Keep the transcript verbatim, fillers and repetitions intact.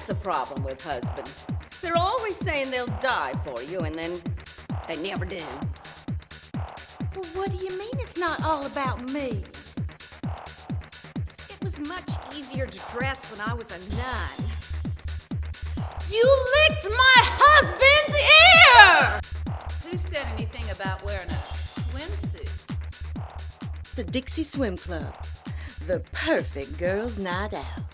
That's the problem with husbands. They're always saying they'll die for you, and then they never do. Well, what do you mean it's not all about me? It was much easier to dress when I was a nun. You licked my husband's ear! Who said anything about wearing a swimsuit? The Dixie Swim Club, the perfect girls' night out.